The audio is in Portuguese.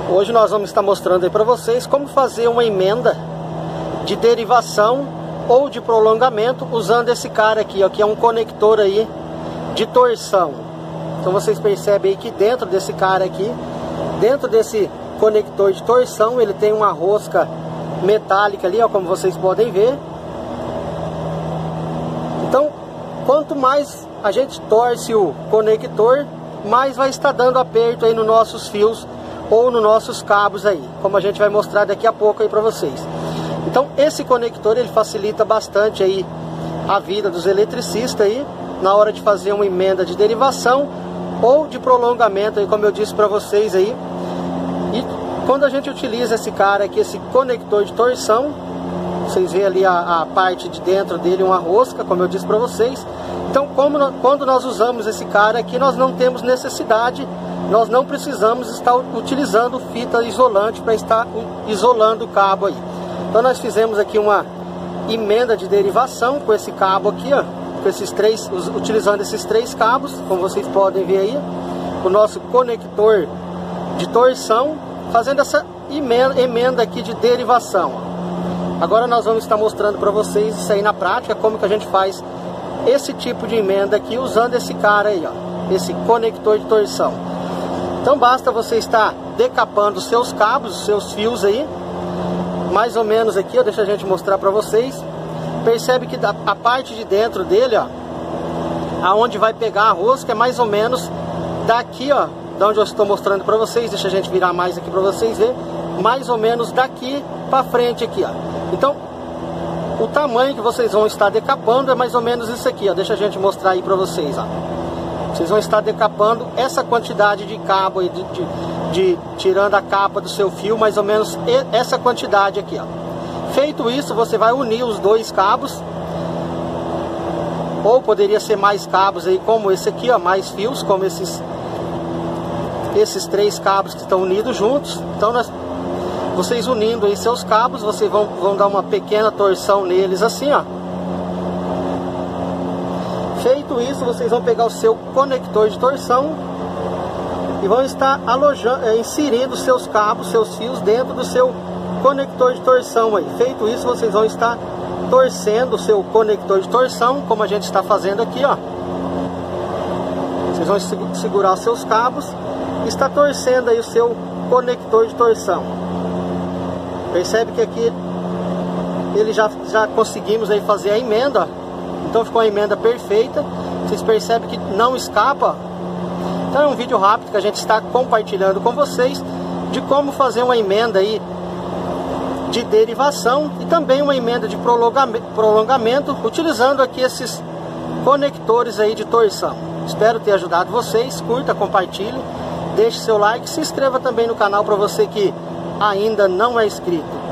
Hoje nós vamos estar mostrando aí para vocês como fazer uma emenda de derivação ou de prolongamento usando esse cara aqui, ó, que é um conector aí de torção. Então vocês percebem aí que dentro desse cara aqui, dentro desse conector de torção, ele tem uma rosca metálica ali, ó, como vocês podem ver. Então, quanto mais a gente torce o conector, mais vai estar dando aperto aí nos nossos fios ou nos nossos cabos aí, como a gente vai mostrar daqui a pouco aí para vocês. Então esse conector ele facilita bastante aí a vida dos eletricistas aí na hora de fazer uma emenda de derivação ou de prolongamento aí, como eu disse para vocês aí. E quando a gente utiliza esse cara aqui, esse conector de torção, vocês veem ali a parte de dentro dele, uma rosca, como eu disse para vocês. Então quando nós usamos esse cara aqui, nós não temos necessidade, nós não precisamos estar utilizando fita isolante para estar isolando o cabo aí. Então nós fizemos aqui uma emenda de derivação com esse cabo aqui, ó, com esses três, utilizando esses três cabos, como vocês podem ver aí, o nosso conector de torção, fazendo essa emenda aqui de derivação. Agora nós vamos estar mostrando para vocês isso aí na prática, como que a gente faz esse tipo de emenda aqui usando esse cara aí, ó, esse conector de torção. Então basta você estar decapando os seus cabos, os seus fios aí, mais ou menos aqui, ó, deixa a gente mostrar para vocês. Percebe que a parte de dentro dele, ó, aonde vai pegar a rosca, é mais ou menos daqui, ó, da onde eu estou mostrando para vocês. Deixa a gente virar mais aqui para vocês verem, mais ou menos daqui para frente aqui, ó. Então o tamanho que vocês vão estar decapando é mais ou menos isso aqui, ó. Deixa a gente mostrar aí para vocês, ó. Vocês vão estar decapando essa quantidade de cabo aí, tirando a capa do seu fio, mais ou menos essa quantidade aqui, ó. Feito isso, você vai unir os dois cabos, ou poderia ser mais cabos aí, como esse aqui, ó, mais fios, como esses três cabos que estão unidos juntos. Então vocês unindo aí seus cabos, vocês vão dar uma pequena torção neles assim, ó. Feito isso, vocês vão pegar o seu conector de torção e vão estar inserindo seus cabos, seus fios dentro do seu conector de torção aí. Feito isso, vocês vão estar torcendo o seu conector de torção, como a gente está fazendo aqui, ó. Vocês vão segurar os seus cabos e estar torcendo aí o seu conector de torção. Percebe que aqui ele já conseguimos aí fazer a emenda, ó. Então ficou uma emenda perfeita. Vocês percebem que não escapa. Então é um vídeo rápido que a gente está compartilhando com vocês de como fazer uma emenda aí de derivação e também uma emenda de prolongamento utilizando aqui esses conectores aí de torção. Espero ter ajudado vocês. Curta, compartilhe, deixe seu like, se inscreva também no canal para você que ainda não é inscrito.